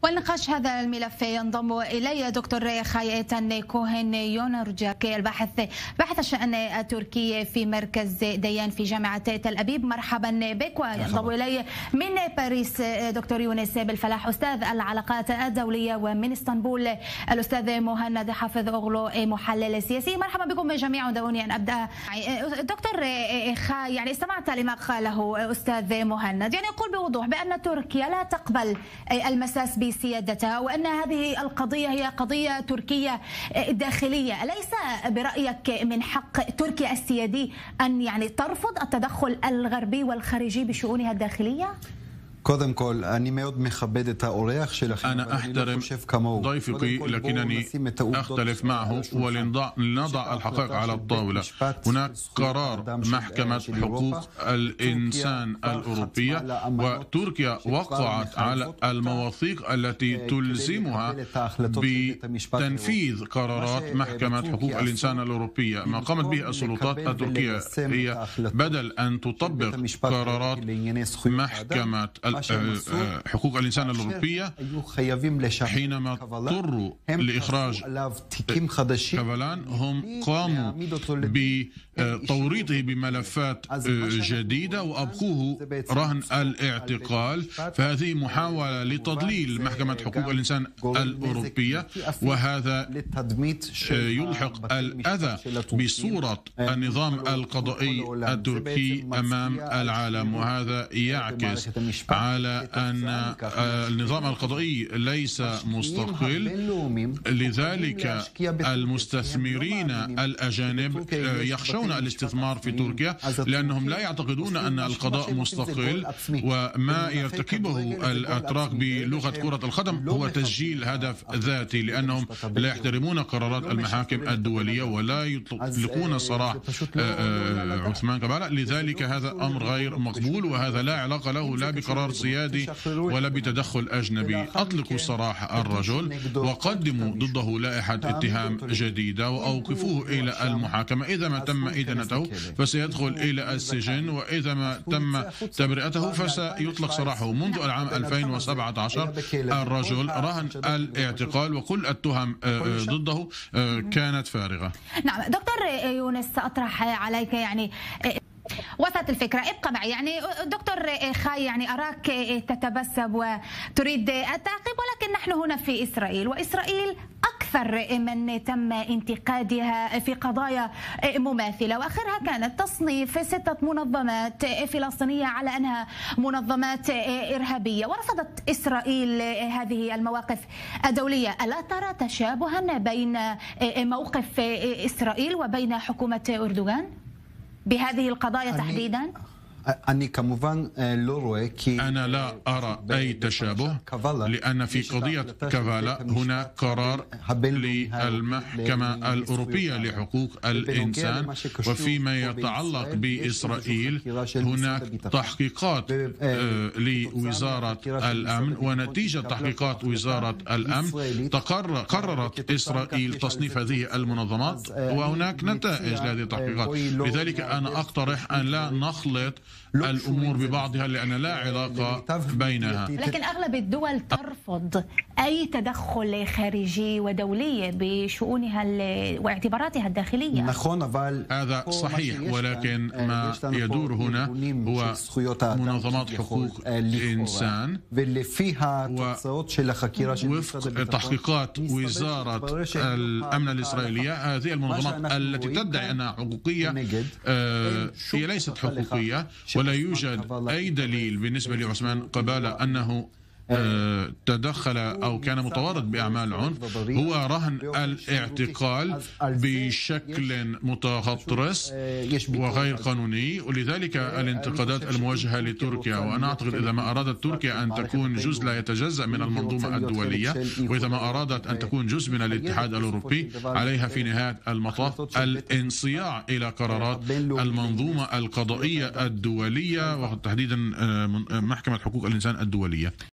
ولنقاش هذا الملف ينضم إلي دكتور خايتان كوهن يونرجاك باحث الشأن التركي في مركز ديان في جامعة تل أبيب. مرحبا بك. وينضم إلي من باريس دكتور يونس بالفلاح أستاذ العلاقات الدولية، ومن اسطنبول الأستاذ مهند حافظ أغلو محلل سياسي. مرحبا بكم جميعا. دعوني أن أبدأ. دكتور خاي، يعني استمعت لما قاله أستاذ مهند، يعني يقول بوضوح بأن تركيا لا تقبل المساس بسيادتها، وأن هذه القضية هي قضية تركية داخلية. أليس برأيك من حق تركيا السيادي أن يعني ترفض التدخل الغربي والخارجي بشؤونها الداخلية؟ קודם כל, אני מאוד מכבד את האורח שלכם. أنا أحترم ضيفك، لكنني أختلف معه ولنضع الحقائق على الطاولة. هناك قرار محكمة حقوق الإنسان الأوروبية، وتركيا وقعت على المواثيق التي تلزمها بتنفيذ قرارات محكمة حقوق الإنسان الأوروبية. ما قامت به السلطات التركية هي بدل أن تطبق قرارات محكمة حقوق الإنسان الأوروبية حينما اضطروا لإخراج كفلان، هم قاموا بتوريطه بملفات جديدة وأبقوه رهن الاعتقال. فهذه محاولة لتضليل محكمة حقوق الإنسان الأوروبية، وهذا يلحق الأذى بصورة النظام القضائي التركي أمام العالم، وهذا يعكس على أن النظام القضائي ليس مستقل. لذلك المستثمرين الأجانب يخشون الاستثمار في تركيا، لأنهم لا يعتقدون أن القضاء مستقل، وما يرتكبه الأتراك بلغة كرة القدم هو تسجيل هدف ذاتي، لأنهم لا يحترمون قرارات المحاكم الدولية ولا يطلقون سراح عثمان كابالا. لذلك هذا أمر غير مقبول، وهذا لا علاقة له لا بقرار سيادي ولا بتدخل أجنبي. أطلقوا سراح الرجل وقدموا ضده لائحة اتهام جديدة وأوقفوه إلى المحاكمة. إذا ما تم إدانته فسيدخل إلى السجن، وإذا ما تم تبرئته فسيطلق سراحه. منذ العام 2017 الرجل رهن الاعتقال، وكل التهم ضده كانت فارغة. نعم دكتور يونس، سأطرح عليك يعني وسط الفكرة، ابقى معي. يعني دكتور خاي، يعني أراك تتبسم وتريد التعقيب، ولكن نحن هنا في إسرائيل، وإسرائيل أكثر من تم انتقادها في قضايا مماثلة، وآخرها كانت تصنيف 6 منظمات فلسطينية على أنها منظمات إرهابية، ورفضت إسرائيل هذه المواقف الدولية. ألا ترى تشابها بين موقف إسرائيل وبين حكومة أردوغان بهذه القضايا تحديدا؟ أنا لا أرى أي تشابه، لأن في قضية كفالة هناك قرار للمحكمة الأوروبية لحقوق الإنسان، وفيما يتعلق بإسرائيل هناك تحقيقات لوزارة الأمن، ونتيجة تحقيقات وزارة الأمن قررت إسرائيل تصنيف هذه المنظمات، وهناك نتائج لهذه التحقيقات. لذلك أنا أقترح أن لا نخلط الأمور ببعضها، لأن لا علاقة بينها. لكن أغلب الدول ترفض أي تدخل خارجي ودولي بشؤونها واعتباراتها الداخلية. هذا صحيح، ولكن ما يدور هنا هو منظمات حقوق الإنسان، ووفق تحقيقات وزارة الأمن الإسرائيلية هذه المنظمات التي تدعي أنها حقوقية هي ليست حقوقية، ولا يوجد أي دليل بالنسبة لعثمان كابالا أنه تدخل أو كان متورط بأعمال عنف. هو رهن الاعتقال بشكل متغطرس وغير قانوني، ولذلك الانتقادات الموجهة لتركيا. وأنا أعتقد إذا ما أرادت تركيا أن تكون جزء لا يتجزأ من المنظومة الدولية، وإذا ما أرادت أن تكون جزء من الاتحاد الأوروبي، عليها في نهاية المطاف الانصياع إلى قرارات المنظومة القضائية الدولية، وتحديدا محكمة حقوق الإنسان الدولية.